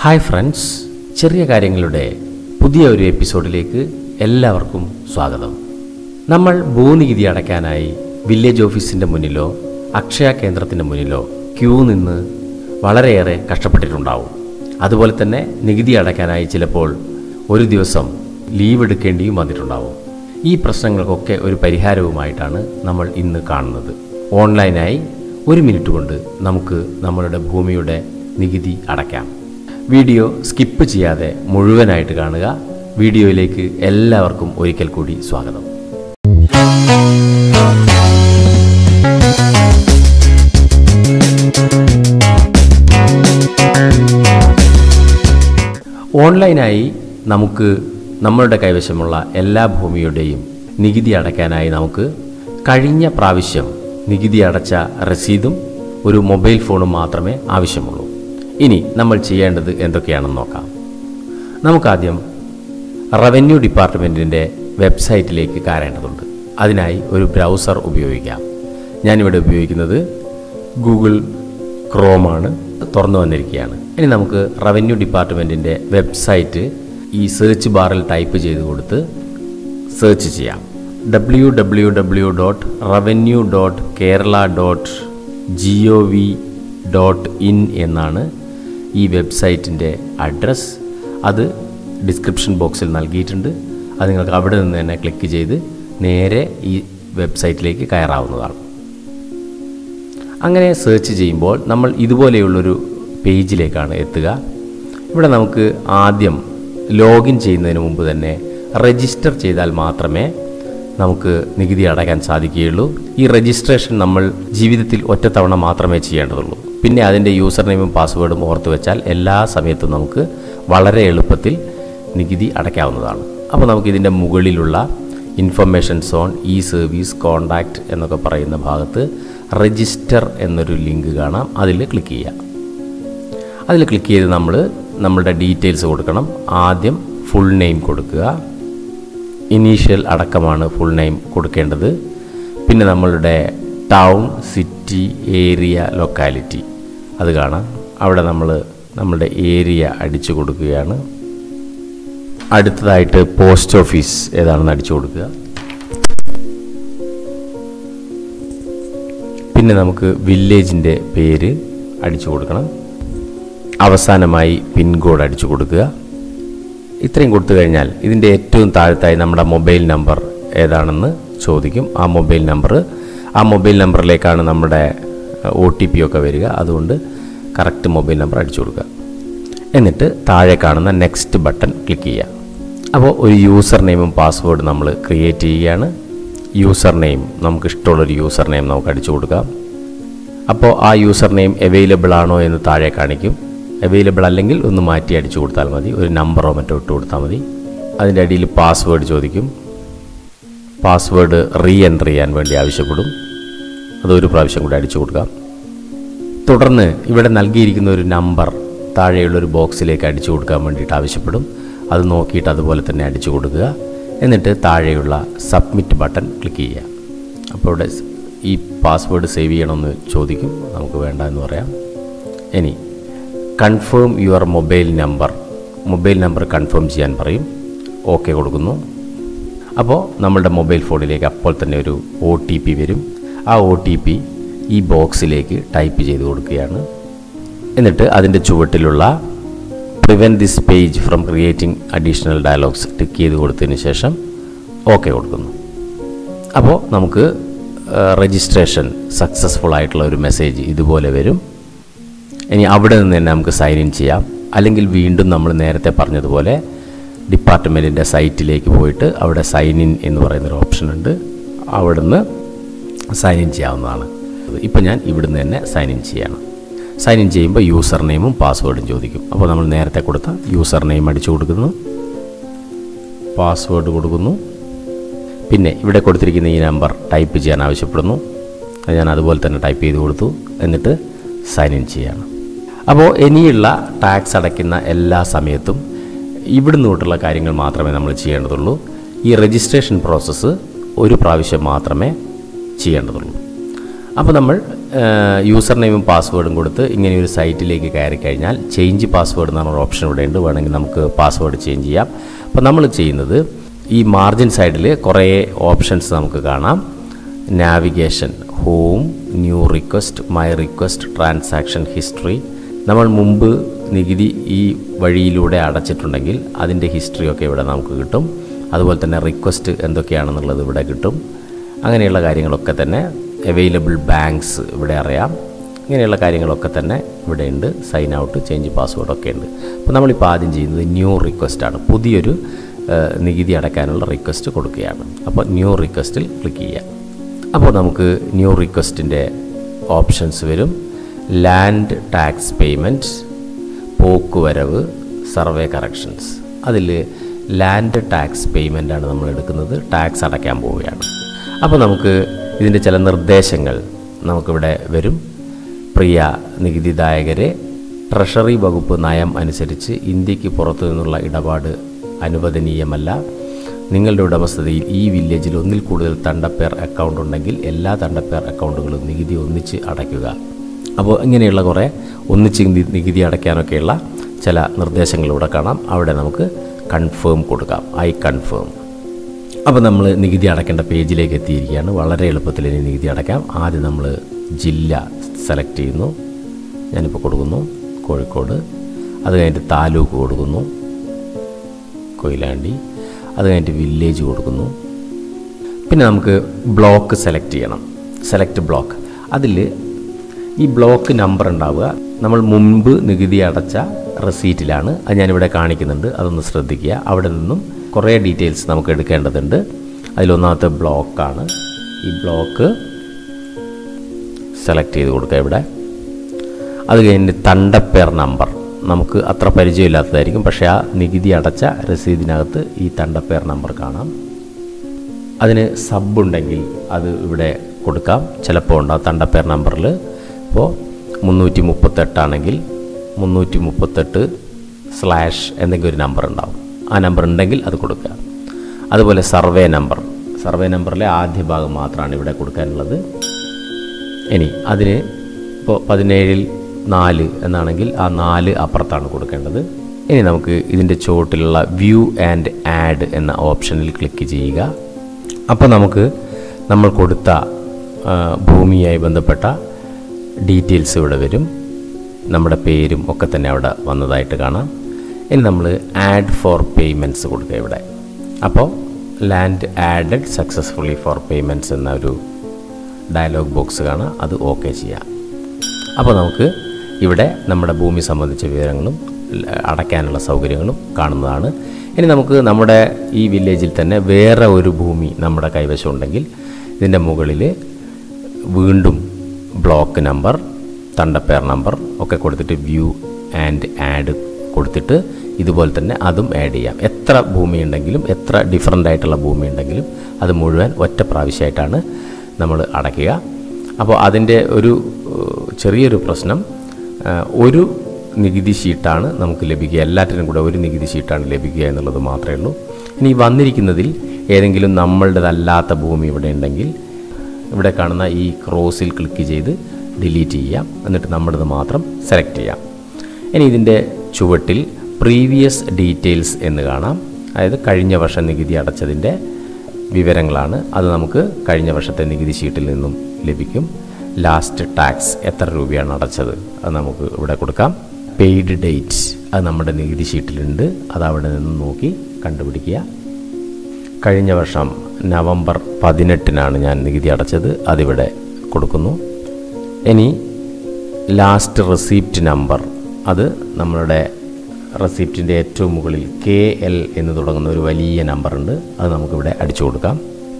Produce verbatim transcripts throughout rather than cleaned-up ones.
Hi friends, ചെറിയ കാര്യങ്ങളുടെ പുതിയ ഒരു എപ്പിസോഡിലേക്ക് എല്ലാവർക്കും സ്വാഗതം. നമ്മൾ ഭൂനികുതി അടയ്ക്കാനായി വില്ലേജ് ഓഫീസിൻ്റെ മുന്നിലോ അക്ഷയ കേന്ദ്രത്തിൻ്റെ മുന്നിലോ ക്യൂ നിന്ന് വളരെയേറെ കഷ്ടപ്പെട്ടിട്ടുണ്ടാവും. അതുപോലെ തന്നെ നികുതി അടയ്ക്കാനായി ചിലപ്പോൾ ഒരു ദിവസം ലീവ് എടുക്കേണ്ടിയും വന്നിട്ടുണ്ടാവും. ഈ പ്രശ്നങ്ങൾക്കൊക്കെ ഒരു പരിഹാരവുമായിട്ടാണ് നമ്മൾ ഇന്ന് കാണുന്നത്. ഓൺലൈനായി ഒരു മിനിറ്റ് കൊണ്ട് നമുക്ക് നമ്മളുടെ ഭൂമിയുടെ നികുതി അടയ്ക്കാം. വീഡിയോ സ്കിപ്പ് ചെയ്യാതെ മുഴുവനായിട്ട് കാണുക. വീഡിയോയിലേക്ക് എല്ലാവർക്കും ഒരിക്കൽ കൂടി സ്വാഗതം. ഓൺലൈനായി നമുക്ക് നമ്മളുടെ കൈവശമുള്ള എല്ലാ ഭൂമിയുടെയും നികുതി അടയ്ക്കാനായി നമുക്ക് കഴിഞ്ഞ പ്രാവശ്യം നികുതി അടച്ച രസീതും ഒരു മൊബൈൽ ഫോണും മാത്രമേ ആവശ്യമുള്ളൂ. ഇനി നമ്മൾ ചെയ്യേണ്ടത് എന്തൊക്കെയാണെന്ന് നോക്കാം. നമുക്കാദ്യം റവന്യൂ ഡിപ്പാർട്ട്മെൻറ്റിൻ്റെ വെബ്സൈറ്റിലേക്ക് കയറേണ്ടതുണ്ട്. അതിനായി ഒരു ബ്രൗസർ ഉപയോഗിക്കാം. ഞാനിവിടെ ഉപയോഗിക്കുന്നത് ഗൂഗിൾ ക്രോമാണ്. തുറന്നു വന്നിരിക്കുകയാണ്. ഇനി നമുക്ക് റവന്യൂ ഡിപ്പാർട്ട്മെൻറ്റിൻ്റെ വെബ്സൈറ്റ് ഈ സെർച്ച് ബാറിൽ ടൈപ്പ് ചെയ്ത് കൊടുത്ത് സെർച്ച് ചെയ്യാം. W W W dot revenue dot Kerala dot G O V dot in എന്നാണ് ഈ വെബ്സൈറ്റിൻ്റെ അഡ്രസ്സ്. അത് ഡിസ്ക്രിപ്ഷൻ ബോക്സിൽ നൽകിയിട്ടുണ്ട്. അത് നിങ്ങൾക്ക് അവിടെ നിന്ന് തന്നെ ക്ലിക്ക് ചെയ്ത് നേരെ ഈ വെബ്സൈറ്റിലേക്ക് കയറാവുന്നതാണ്. അങ്ങനെ സെർച്ച് ചെയ്യുമ്പോൾ നമ്മൾ ഇതുപോലെയുള്ളൊരു പേജിലേക്കാണ് എത്തുക. ഇവിടെ നമുക്ക് ആദ്യം ലോഗിൻ ചെയ്യുന്നതിന് മുമ്പ് തന്നെ രജിസ്റ്റർ ചെയ്താൽ മാത്രമേ നമുക്ക് നികുതി അടയ്ക്കാൻ സാധിക്കുകയുള്ളൂ. ഈ രജിസ്ട്രേഷൻ നമ്മൾ ജീവിതത്തിൽ ഒറ്റത്തവണ മാത്രമേ ചെയ്യേണ്ടതുള്ളൂ. പിന്നെ അതിൻ്റെ യൂസർ നെയിമും പാസ്വേഡും ഓർത്ത് വെച്ചാൽ എല്ലാ സമയത്തും നമുക്ക് വളരെ എളുപ്പത്തിൽ നികുതി അടയ്ക്കാവുന്നതാണ്. അപ്പോൾ നമുക്കിതിൻ്റെ മുകളിലുള്ള information zone, E service, contact എന്നൊക്കെ പറയുന്ന ഭാഗത്ത് രജിസ്റ്റർ എന്നൊരു ലിങ്ക് കാണാം. അതിൽ ക്ലിക്ക് ചെയ്യുക. അതിൽ ക്ലിക്ക് ചെയ്ത് നമ്മൾ നമ്മളുടെ ഡീറ്റെയിൽസ് കൊടുക്കണം. ആദ്യം ഫുൾ നെയിം കൊടുക്കുക. ഇനീഷ്യൽ അടക്കമാണ് ഫുൾ നെയിം കൊടുക്കേണ്ടത്. പിന്നെ നമ്മളുടെ ടൗൺ, സിറ്റി, ഏരിയ, ലൊക്കാലിറ്റി അത് കാണാം. അവിടെ നമ്മൾ നമ്മളുടെ ഏരിയ അടിച്ചു കൊടുക്കുകയാണ്. അടുത്തതായിട്ട് പോസ്റ്റ് ഓഫീസ് ഏതാണെന്ന് അടിച്ചു കൊടുക്കുക. പിന്നെ നമുക്ക് വില്ലേജിൻ്റെ പേര് അടിച്ചു കൊടുക്കണം. അവസാനമായി പിൻകോഡ് അടിച്ചു കൊടുക്കുക. ഇത്രയും കൊടുത്തു കഴിഞ്ഞാൽ ഇതിൻ്റെ ഏറ്റവും താഴത്തായി നമ്മുടെ മൊബൈൽ നമ്പർ ഏതാണെന്ന് ചോദിക്കും. ആ മൊബൈൽ നമ്പർ ആ മൊബൈൽ നമ്പറിലേക്കാണ് നമ്മുടെ ഒ ടി പി ഒക്കെ വരിക. അതുകൊണ്ട് കറക്റ്റ് മൊബൈൽ നമ്പർ അടിച്ചു കൊടുക്കുക. എന്നിട്ട് താഴെ കാണുന്ന നെക്സ്റ്റ് ബട്ടൺ ക്ലിക്ക് ചെയ്യുക. അപ്പോൾ ഒരു യൂസർ നെയിമും പാസ്വേഡ് നമ്മൾ ക്രിയേറ്റ് ചെയ്യുകയാണ്. യൂസർ നെയിം നമുക്ക് ഇഷ്ടമുള്ളൊരു യൂസർ നെയിം നമുക്ക് അടിച്ചു കൊടുക്കാം. അപ്പോൾ ആ യൂസർ നെയിം അവൈലബിൾ ആണോ എന്ന് താഴെ കാണിക്കും. അവൈലബിൾ അല്ലെങ്കിൽ ഒന്ന് മാറ്റി അടിച്ചു കൊടുത്താൽ മതി. ഒരു നമ്പറോ മറ്റോ ഇട്ട് കൊടുത്താൽ മതി. അതിൻ്റെ അടിയിൽ പാസ്വേഡ് ചോദിക്കും. പാസ്വേഡ് റീ എൻറ്റർ ചെയ്യാൻ വേണ്ടി ആവശ്യപ്പെടും. അതൊരു പ്രാവശ്യം കൂടി അടിച്ചു കൊടുക്കാം. തുടർന്ന് ഇവിടെ നൽകിയിരിക്കുന്ന ഒരു നമ്പർ താഴെയുള്ളൊരു ബോക്സിലേക്ക് അടിച്ചു കൊടുക്കാൻ വേണ്ടിയിട്ട് ആവശ്യപ്പെടും. അത് നോക്കിയിട്ട് അതുപോലെ തന്നെ അടിച്ചു കൊടുക്കുക. എന്നിട്ട് താഴെയുള്ള സബ്മിറ്റ് ബട്ടൺ ക്ലിക്ക് ചെയ്യുക. അപ്പോൾ ഇവിടെ ഈ പാസ്വേഡ് സേവ് ചെയ്യണമെന്ന് ചോദിക്കും. നമുക്ക് വേണ്ട എന്ന് പറയാം. ഇനി confirm your mobile number mobile number confirm ചെയ്യാൻ പറയും. ഓക്കെ കൊടുക്കുന്നു. അപ്പോൾ നമ്മളുടെ മൊബൈൽ ഫോണിലേക്ക് അപ്പോൾ തന്നെ ഒരു ഒ ടി പി വരും. ആ ഒ ടി പി ഈ ബോക്സിലേക്ക് ടൈപ്പ് ചെയ്ത് കൊടുക്കുകയാണ്. എന്നിട്ട് അതിൻ്റെ ചുവട്ടിലുള്ള prevent this page from creating additional dialogs tick ചെയ്ത് കൊടുത്തതിന് ശേഷം ഓക്കെ കൊടുക്കുന്നു. അപ്പോൾ നമുക്ക് രജിസ്ട്രേഷൻ സക്സസ്ഫുൾ ആയിട്ടുള്ള ഒരു മെസ്സേജ് ഇതുപോലെ വരും. ഇനി അവിടെ നിന്ന് തന്നെ നമുക്ക് സൈൻ ഇൻ ചെയ്യാം. അല്ലെങ്കിൽ വീണ്ടും നമ്മൾ നേരത്തെ പറഞ്ഞതുപോലെ ഡിപ്പാർട്ട്മെൻറ്റിൻ്റെ സൈറ്റിലേക്ക് പോയിട്ട് അവിടെ സൈൻ ഇൻ എന്ന് പറയുന്നൊരു ഓപ്ഷൻ ഉണ്ട്. അവിടെ നിന്ന് സൈൻ ഇൻ ചെയ്യാവുന്നതാണ്. ഇപ്പോൾ ഞാൻ ഇവിടുന്ന് തന്നെ സൈൻ ഇൻ ചെയ്യണം. സൈൻ ഇൻ ചെയ്യുമ്പോൾ യൂസർ നെയിമും പാസ്വേഡും ചോദിക്കും. അപ്പോൾ നമ്മൾ നേരത്തെ കൊടുത്ത യൂസർ നെയിം അടിച്ചു കൊടുക്കുന്നു, പാസ്വേഡ് കൊടുക്കുന്നു. പിന്നെ ഇവിടെ കൊടുത്തിരിക്കുന്ന ഈ നമ്പർ ടൈപ്പ് ചെയ്യാൻ ആവശ്യപ്പെടുന്നു. അത് ഞാൻ അതുപോലെ തന്നെ ടൈപ്പ് ചെയ്ത് കൊടുത്തു. എന്നിട്ട് സൈൻ ഇൻ ചെയ്യണം. അപ്പോൾ ഇനിയുള്ള ടാക്സ് അടയ്ക്കുന്ന എല്ലാ സമയത്തും ഇവിടുന്ന് തൊട്ടുള്ള കാര്യങ്ങൾ മാത്രമേ നമ്മൾ ചെയ്യേണ്ടതുള്ളൂ. ഈ രജിസ്ട്രേഷൻ പ്രോസസ്സ് ഒരു പ്രാവശ്യം മാത്രമേ ചെയ്യേണ്ടതുള്ളൂ. അപ്പോൾ നമ്മൾ യൂസർ നെയിമും പാസ്വേഡും കൊടുത്ത് ഇങ്ങനെ ഒരു സൈറ്റിലേക്ക് കയറി കഴിഞ്ഞാൽ ചേഞ്ച് പാസ്വേഡ് എന്ന് പറഞ്ഞ ഓപ്ഷൻ ഇവിടെ ഉണ്ട്. വേണമെങ്കിൽ നമുക്ക് പാസ്വേഡ് ചേഞ്ച് ചെയ്യാം. അപ്പോൾ നമ്മൾ ചെയ്യുന്നത് ഈ മാർജിൻ സൈഡിൽ കുറേ ഓപ്ഷൻസ് നമുക്ക് കാണാം. Navigation, home, new request, my request, transaction history. നമ്മൾ മുമ്പ് നികുതി ഈ വഴിയിലൂടെ അടച്ചിട്ടുണ്ടെങ്കിൽ അതിൻ്റെ ഹിസ്റ്ററിയൊക്കെ ഇവിടെ നമുക്ക് കിട്ടും. അതുപോലെ തന്നെ റിക്വസ്റ്റ് എന്തൊക്കെയാണെന്നുള്ളത് ഇവിടെ കിട്ടും. അങ്ങനെയുള്ള കാര്യങ്ങളൊക്കെ തന്നെ അവൈലബിൾ ബാങ്ക്സ് ഇവിടെ അറിയാം. ഇങ്ങനെയുള്ള കാര്യങ്ങളൊക്കെ തന്നെ ഇവിടെ ഉണ്ട്. സൈൻ ഔട്ട്, ചേഞ്ച് പാസ്വേഡൊക്കെ ഉണ്ട്. അപ്പോൾ നമ്മളിപ്പോൾ ആദ്യം ചെയ്യുന്നത് ന്യൂ റിക്വസ്റ്റാണ്. പുതിയൊരു നികുതി അടയ്ക്കാനുള്ള റിക്വസ്റ്റ് കൊടുക്കുകയാണ്. അപ്പോൾ ന്യൂ റിക്വസ്റ്റിൽ ക്ലിക്ക് ചെയ്യാം. അപ്പോൾ നമുക്ക് ന്യൂ റിക്വസ്റ്റിൻ്റെ ഓപ്ഷൻസ് വരും. ലാൻഡ് ടാക്സ് പേയ്മെൻറ്റ്സ്, പോക്കുവരവ്, സർവേ കറക്ഷൻസ്. അതിൽ ലാൻഡ് ടാക്സ് പേയ്മെൻറ്റാണ് നമ്മൾ എടുക്കുന്നത്. ടാക്സ് അടയ്ക്കാൻ പോവുകയാണ്. അപ്പോൾ നമുക്ക് ഇതിൻ്റെ ചില നിർദ്ദേശങ്ങൾ നമുക്കിവിടെ വരും. പ്രിയ നികുതിദായകരെ, ട്രഷറി വകുപ്പ് നയം അനുസരിച്ച് ഇന്ത്യക്ക് പുറത്തു നിന്നുള്ള ഇടപാട് അനുവദനീയമല്ല. നിങ്ങളുടെ ഉടമസ്ഥതയിൽ ഈ വില്ലേജിൽ ഒന്നിൽ കൂടുതൽ തണ്ടപ്പേർ അക്കൗണ്ട് ഉണ്ടെങ്കിൽ എല്ലാ തണ്ടപ്പേർ അക്കൗണ്ടുകളും നികുതി ഒന്നിച്ച് അടയ്ക്കുക. അപ്പോൾ ഇങ്ങനെയുള്ള കുറേ ഒന്നിച്ച് നികുതി അടയ്ക്കാനൊക്കെയുള്ള ചില നിർദ്ദേശങ്ങളിലൂടെ കാണാം. അവിടെ നമുക്ക് കൺഫേം കൊടുക്കാം. I confirm. അപ്പോൾ നമ്മൾ നികുതി അടയ്ക്കേണ്ട പേജിലേക്ക് എത്തിയിരിക്കുകയാണ്. വളരെ എളുപ്പത്തിൽ ഇനി നികുതി അടയ്ക്കാം. ആദ്യം നമ്മൾ ജില്ല സെലക്ട് ചെയ്യുന്നു. ഞാനിപ്പോൾ കൊടുക്കുന്നു കോഴിക്കോട്. അത് കഴിഞ്ഞിട്ട് താലൂക്ക് കൊടുക്കുന്നു, കൊയിലാണ്ടി. അത് കഴിഞ്ഞിട്ട് വില്ലേജ് കൊടുക്കുന്നു. പിന്നെ നമുക്ക് ബ്ലോക്ക് സെലക്ട് ചെയ്യണം. Select block. അതിൽ ഈ ബ്ലോക്ക് നമ്പർ ഉണ്ടാവുക നമ്മൾ മുമ്പ് നികുതി അടച്ച റെസീറ്റിലാണ്. അത് ഞാനിവിടെ കാണിക്കുന്നുണ്ട്. അതൊന്ന് ശ്രദ്ധിക്കുക. അവിടെ നിന്നും കുറേ ഡീറ്റെയിൽസ് നമുക്ക് എടുക്കേണ്ടതുണ്ട്. അതിലൊന്നാമത്തെ ബ്ലോക്കാണ്. ഈ ബ്ലോക്ക് സെലക്ട് ചെയ്ത് കൊടുക്കുക ഇവിടെ. അത് കഴിഞ്ഞ് തണ്ടപ്പേർ നമ്പർ നമുക്ക് അത്ര പരിചയമില്ലാത്തതായിരിക്കും. പക്ഷേ ആ നികുതി അടച്ച രസീതിനകത്ത് ഈ തണ്ടപ്പേർ നമ്പർ കാണാം. അതിന് സബ് ഉണ്ടെങ്കിൽ അത് ഇവിടെ കൊടുക്കാം. ചിലപ്പോൾ ഉണ്ടാവും തണ്ടപ്പേർ നമ്പറിൽ. ഇപ്പോൾ മുന്നൂറ്റി മുപ്പത്തെട്ടാണെങ്കിൽ മുന്നൂറ്റി മുപ്പത്തെട്ട് സ്ലാഷ് എന്തെങ്കിലും ഒരു നമ്പർ ഉണ്ടാവും. ആ നമ്പർ ഉണ്ടെങ്കിൽ അത് കൊടുക്കുക. അതുപോലെ സർവേ നമ്പർ. സർവേ നമ്പറിലെ ആദ്യ ഭാഗം മാത്രമാണ് ഇവിടെ കൊടുക്കാനുള്ളത്. ഇനി അതിന് ഇപ്പോൾ പതിനേഴിൽ നാല് എന്നാണെങ്കിൽ ആ നാല് അപ്പുറത്താണ് കൊടുക്കേണ്ടത്. ഇനി നമുക്ക് ഇതിൻ്റെ ചുവട്ടിലുള്ള വ്യൂ ആൻഡ് ആഡ് എന്ന ഓപ്ഷനിൽ ക്ലിക്ക് ചെയ്യുക. അപ്പോൾ നമുക്ക് നമ്മൾ കൊടുത്ത ഭൂമിയായി ബന്ധപ്പെട്ട ഡീറ്റെയിൽസ് ഇവിടെ വരും. നമ്മുടെ പേരും ഒക്കെ തന്നെ അവിടെ വന്നതായിട്ട് കാണാം. ഇനി നമ്മൾ ആഡ് ഫോർ പേയ്മെൻറ്റ്സ് കൊടുക്കുക ഇവിടെ. അപ്പോൾ land added successfully for payments എന്ന ഒരു ഡയലോഗ് ബോക്സ് കാണാം. അത് ഓക്കെ ചെയ്യാം. അപ്പോൾ നമുക്ക് ഇവിടെ നമ്മുടെ ഭൂമി സംബന്ധിച്ച വിവരങ്ങളും അടയ്ക്കാനുള്ള സൗകര്യങ്ങളും കാണുന്നതാണ്. ഇനി നമുക്ക് നമ്മുടെ ഈ വില്ലേജിൽ തന്നെ വേറെ ഒരു ഭൂമി നമ്മുടെ കൈവശം ഉണ്ടെങ്കിൽ ഇതിൻ്റെ മുകളിൽ വീണ്ടും ബ്ലോക്ക് നമ്പർ, തണ്ടപ്പേർ നമ്പർ ഒക്കെ കൊടുത്തിട്ട് വ്യൂ ആൻഡ് ആഡ് കൊടുത്തിട്ട് ഇതുപോലെ തന്നെ അതും ആഡ് ചെയ്യാം. എത്ര ഭൂമി ഉണ്ടെങ്കിലും എത്ര ഡിഫറൻ്റ് ആയിട്ടുള്ള ഭൂമി ഉണ്ടെങ്കിലും അത് മുഴുവൻ ഒറ്റ പ്രാവശ്യമായിട്ടാണ് നമ്മൾ അടയ്ക്കുക. അപ്പോൾ അതിൻ്റെ ഒരു ചെറിയൊരു പ്രശ്നം, ഒരു നികുതി ഷീട്ടാണ് നമുക്ക് ലഭിക്കുക. എല്ലാറ്റിനും കൂടെ ഒരു നികുതി ഷീട്ടാണ് ലഭിക്കുക എന്നുള്ളത് മാത്രമേ ഉള്ളൂ. ഇനി വന്നിരിക്കുന്നതിൽ ഏതെങ്കിലും നമ്മളുടേതല്ലാത്ത ഭൂമി ഇവിടെ ഉണ്ടെങ്കിൽ ഇവിടെ കാണുന്ന ഈ ക്രോസിൽ ക്ലിക്ക് ചെയ്ത് ഡിലീറ്റ് ചെയ്യാം. എന്നിട്ട് നമ്മുടേത് മാത്രം സെലക്ട് ചെയ്യാം. ഇനി ഇതിൻ്റെ ചുവട്ടിൽ പ്രീവിയസ് ഡീറ്റെയിൽസ് എന്ന് കാണാം. അതായത് കഴിഞ്ഞ വർഷം നികുതി അടച്ചതിൻ്റെ വിവരങ്ങളാണ്. അത് നമുക്ക് കഴിഞ്ഞ വർഷത്തെ നികുതി ഷീട്ടിൽ നിന്നും ലഭിക്കും. ലാസ്റ്റ് ടാക്സ് എത്ര രൂപയാണ് അടച്ചത് അത് നമുക്ക് ഇവിടെ കൊടുക്കാം. പെയ്ഡ് ഡേറ്റ് അത് നമ്മുടെ നികുതി ഷീറ്റിലുണ്ട്. അത് അവിടെ നിന്ന് നോക്കി കണ്ടുപിടിക്കുക. കഴിഞ്ഞ വർഷം നവംബർ പതിനെട്ടിനാണ് ഞാൻ നികുതി അടച്ചത്. അതിവിടെ കൊടുക്കുന്നു. ഇനി ലാസ്റ്റ് റെസിപ്റ്റ് നമ്പർ അത് നമ്മളുടെ റെസിപ്റ്റിൻ്റെ ഏറ്റവും മുകളിൽ കെ എൽ എന്ന് തുടങ്ങുന്ന ഒരു വലിയ നമ്പറുണ്ട്. അത് നമുക്കിവിടെ അടിച്ചു കൊടുക്കാം.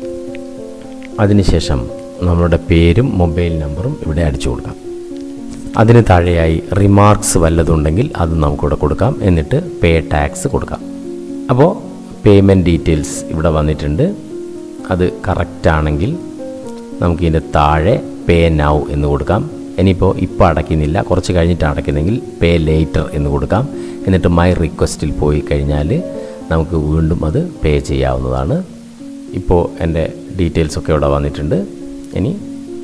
അതിനുശേഷം നമ്മളുടെ പേരും മൊബൈൽ നമ്പറും ഇവിടെ അടിച്ചു കൊടുക്കാം. അതിന് താഴെയായി റിമാർക്സ് വല്ലതുണ്ടെങ്കിൽ അത് നമുക്കിവിടെ കൊടുക്കാം. എന്നിട്ട് പേ ടാക്സ് കൊടുക്കാം. അപ്പോൾ പേയ്മെൻറ്റ് ഡീറ്റെയിൽസ് ഇവിടെ വന്നിട്ടുണ്ട്. അത് കറക്റ്റാണെങ്കിൽ നമുക്കിതിൻ്റെ താഴെ പേ നൗ എന്ന് കൊടുക്കാം. ഇനിയിപ്പോൾ ഇപ്പോൾ അടയ്ക്കുന്നില്ല, കുറച്ച് കഴിഞ്ഞിട്ട് അടയ്ക്കുന്നെങ്കിൽ പേ ലേറ്റർ എന്ന് കൊടുക്കാം. എന്നിട്ട് മൈ റിക്വസ്റ്റിൽ പോയി കഴിഞ്ഞാൽ നമുക്ക് വീണ്ടും അത് പേ ചെയ്യാവുന്നതാണ്. ഇപ്പോൾ എൻ്റെ ഡീറ്റെയിൽസൊക്കെ ഇവിടെ വന്നിട്ടുണ്ട്. ഇനി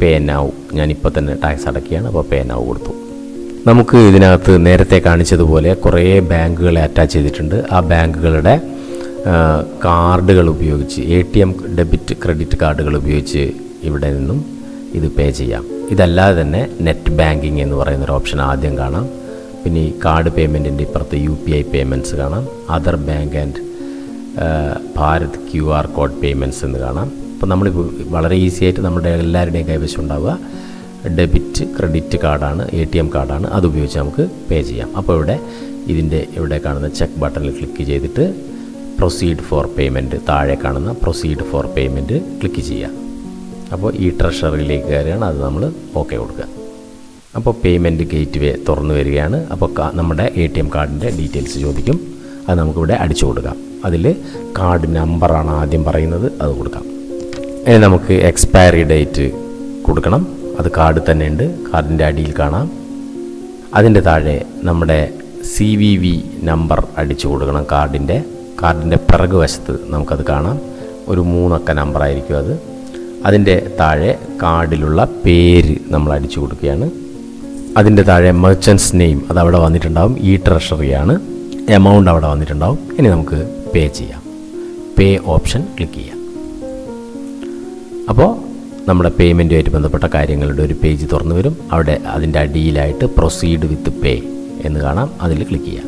പേ നൗ, ഞാനിപ്പോൾ തന്നെ ടാക്സ് അടയ്ക്കുകയാണ്, അപ്പോൾ പേ നൗ കൊടുത്തു. നമുക്ക് ഇതിനകത്ത് നേരത്തെ കാണിച്ചതുപോലെ കുറേ ബാങ്കുകളെ അറ്റാച്ച് ചെയ്തിട്ടുണ്ട്. ആ ബാങ്കുകളുടെ കാർഡുകൾ ഉപയോഗിച്ച്, A T M debit credit കാർഡുകൾ ഉപയോഗിച്ച് ഇവിടെ നിന്നും ഇത് പേ ചെയ്യാം. ഇതല്ലാതെ തന്നെ നെറ്റ് ബാങ്കിങ് എന്ന് പറയുന്നൊരു ഓപ്ഷൻ ആദ്യം കാണാം. പിന്നെ ഈ കാർഡ് പേയ്മെൻറ്റിൻ്റെ ഇപ്പുറത്ത് യു പി ഐ പേയ്മെൻറ്റ്സ് കാണാം, other bank and Bharat Q R code payments എന്ന് കാണാം. അപ്പോൾ നമ്മളിപ്പോൾ വളരെ ഈസി ആയിട്ട് നമ്മുടെ എല്ലാവരുടെയും കൈവശം ഉണ്ടാവുക ഡെബിറ്റ് ക്രെഡിറ്റ് കാർഡാണ്, എ ടി എം കാർഡാണ്. അതുപയോഗിച്ച് നമുക്ക് പേ ചെയ്യാം. അപ്പോൾ ഇവിടെ ഇതിൻ്റെ ഇവിടെ കാണുന്ന ചെക്ക് ബട്ടണിൽ ക്ലിക്ക് ചെയ്തിട്ട് പ്രൊസീഡ് ഫോർ പേയ്മെൻറ്റ്, താഴെ കാണുന്ന പ്രൊസീഡ് ഫോർ പേയ്മെൻറ്റ് ക്ലിക്ക് ചെയ്യുക. അപ്പോൾ ഈ ട്രഷറിയിലേക്ക് കയറുകയാണ്, അത് നമ്മൾ ഓക്കെ കൊടുക്കുക. അപ്പോൾ പേയ്മെൻറ്റ് ഗേറ്റ് വേ തുറന്നു വരികയാണ്. അപ്പോൾ നമ്മുടെ എ ടി എം കാർഡിൻ്റെ ഡീറ്റെയിൽസ് ചോദിക്കും, അത് നമുക്കിവിടെ അടിച്ചു കൊടുക്കാം. അതിൽ കാർഡ് നമ്പറാണ് ആദ്യം പറയുന്നത്, അത് കൊടുക്കാം. ഇനി നമുക്ക് എക്സ്പയറി ഡേറ്റ് കൊടുക്കണം, അത് കാർഡ് തന്നെ ഉണ്ട്, കാർഡിൻ്റെ അടിയിൽ കാണാം. അതിൻ്റെ താഴെ നമ്മുടെ സി വി വി നമ്പർ അടിച്ചു കൊടുക്കണം കാർഡിൻ്റെ. കാർഡിൻ്റെ പിറകു വശത്ത് നമുക്കത് കാണാം, ഒരു മൂന്നക്ക നമ്പറായിരിക്കും അത്. അതിൻ്റെ താഴെ കാർഡിലുള്ള പേര് നമ്മൾ അടിച്ചു കൊടുക്കുകയാണ്. അതിൻ്റെ താഴെ മെർച്ചൻസ് നെയിം അത് അവിടെ വന്നിട്ടുണ്ടാവും, ഈ ട്രഷറിയാണ്. എമൗണ്ട് അവിടെ വന്നിട്ടുണ്ടാവും. ഇനി നമുക്ക് പേ ചെയ്യാം. പേ ഓപ്ഷൻ ക്ലിക്ക് ചെയ്യാം. അപ്പോൾ നമ്മുടെ പേയ്മെൻറ്റുമായിട്ട് ബന്ധപ്പെട്ട കാര്യങ്ങളുടെ ഒരു പേജ് തുറന്നു വരും. അവിടെ അതിൻ്റെ അടിയിലായിട്ട് പ്രൊസീഡ് വിത്ത് പേ എന്ന് കാണാം, അതിൽ ക്ലിക്ക് ചെയ്യാം.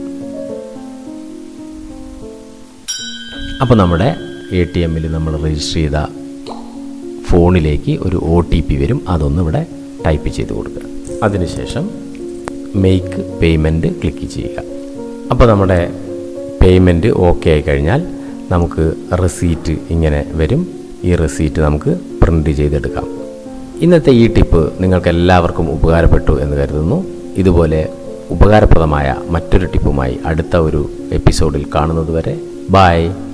അപ്പോൾ നമ്മുടെ എ ടി എമ്മിൽ നമ്മൾ രജിസ്റ്റർ ചെയ്ത ഫോണിലേക്ക് ഒരു ഒ ടി പി വരും, അതൊന്ന് ഇവിടെ ടൈപ്പ് ചെയ്ത് കൊടുക്കുക. അതിനുശേഷം മെയ്ക്ക് പേയ്മെൻറ്റ് ക്ലിക്ക് ചെയ്യുക. അപ്പോൾ നമ്മുടെ പേയ്മെൻറ്റ് ഓക്കെ ആയി കഴിഞ്ഞാൽ നമുക്ക് റെസീറ്റ് ഇങ്ങനെ വരും. ഈ റെസീറ്റ് നമുക്ക് പ്രിൻ്റ് ചെയ്തെടുക്കാം. ഇന്നത്തെ ഈ ടിപ്പ് നിങ്ങൾക്ക് എല്ലാവർക്കും ഉപകാരപ്പെട്ടു എന്ന് കരുതുന്നു. ഇതുപോലെ ഉപകാരപ്രദമായ മറ്റൊരു ടിപ്പുമായി അടുത്ത ഒരു എപ്പിസോഡിൽ കാണുന്നത് വരെ ബൈ.